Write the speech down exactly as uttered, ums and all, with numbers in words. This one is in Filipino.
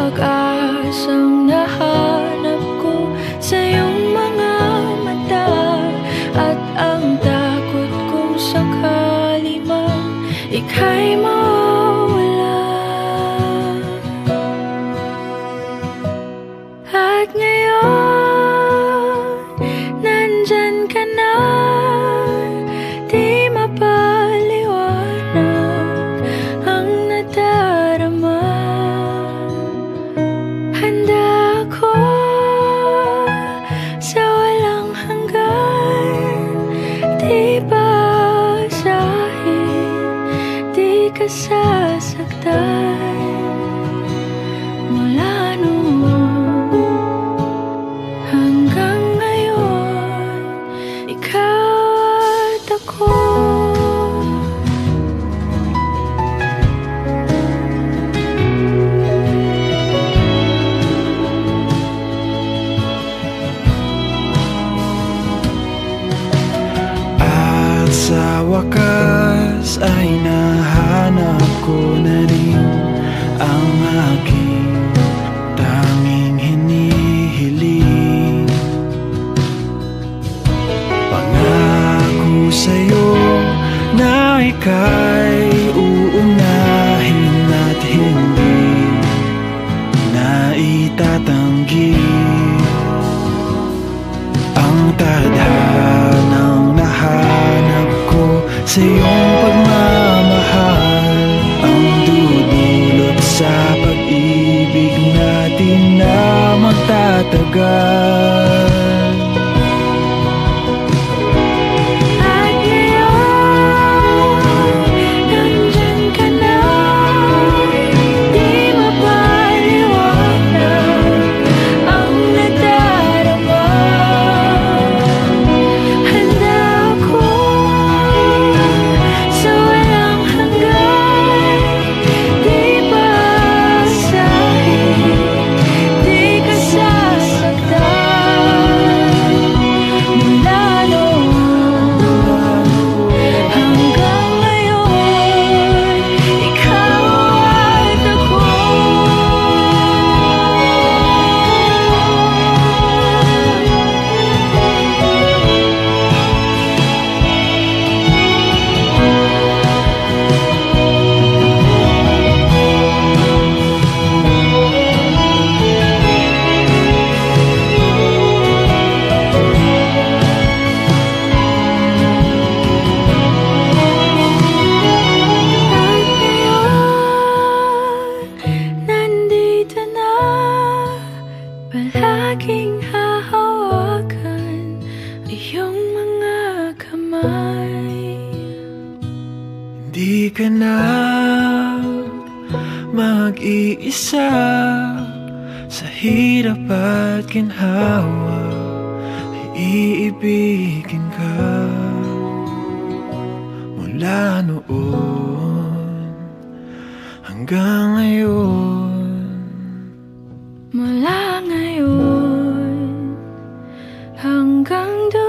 pag-asang nahanap ko sa iyong mga mata, at ang takot kong sakali mang ika'y mawala. At ngayon, nandyan ka na, di mapaliwanag ang nadarama. Handa ako sa walang hanggan, di basahin, di ka sasaktan. Mula noon hanggang ngayon, ikaw at ako. At sa wakas ay nahanap ko na rin ang aking tanging hinihiling. Pangako sa'yo na ika'y uunahin at hindi na itatanggi ang tadhanang nahanap ko sa iyong pagmamahal, ang dudulot sa pag-ibig natin na magtatagal. Palaging hahawakan iyong mga kamay. Hindi ka na mag-iisa sa hirap at ginhawa, ay iibigin ka. Mula noon hanggang ngayon, mula ngayon hanggang doon.